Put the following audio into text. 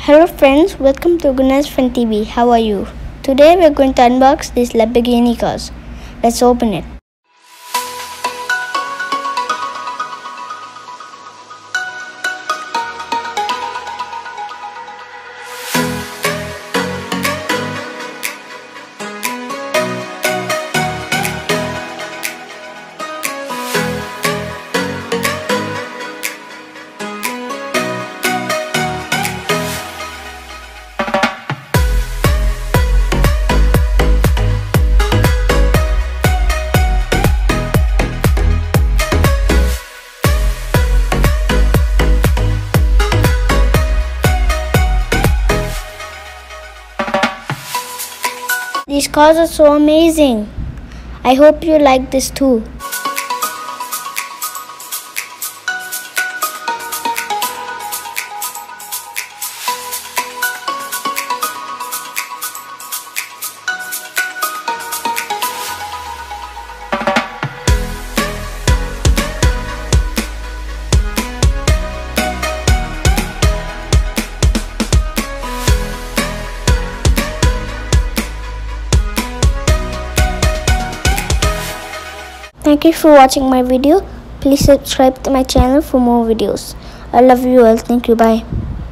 Hello friends, welcome to Gunas FunTV. How are you? Today we are going to unbox this Lamborghini cars. Let's open it. These cars are so amazing. I hope you like this too. Thank you for watching my video. Please subscribe to my channel for more videos. I love you all. Thank you. Bye.